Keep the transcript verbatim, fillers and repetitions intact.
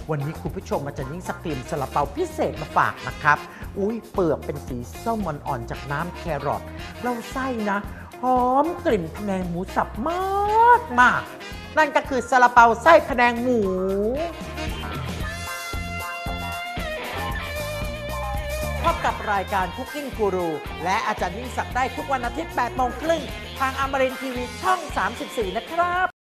วันนี้คุณผู้ชมอาจารย์ยิ่งศักดิ์เตรียมซาลาเปาพิเศษมาฝากนะครับอุ้ยเปลือกเป็นสีส้มอ่อนๆจากน้ำแครอทเราไส้นะหอมกลิ่นพะแนงหมูสับมากมากนั่นก็คือซาลาเปาไส้พะแนงหมูพบกับรายการ Cooking Guru และอาจารย์ยิ่งศักดิ์ได้ทุกวันอาทิตย์แปดโมงครึ่งทางอมรินทร์ทีวีช่องสามสิบสี่นะครับ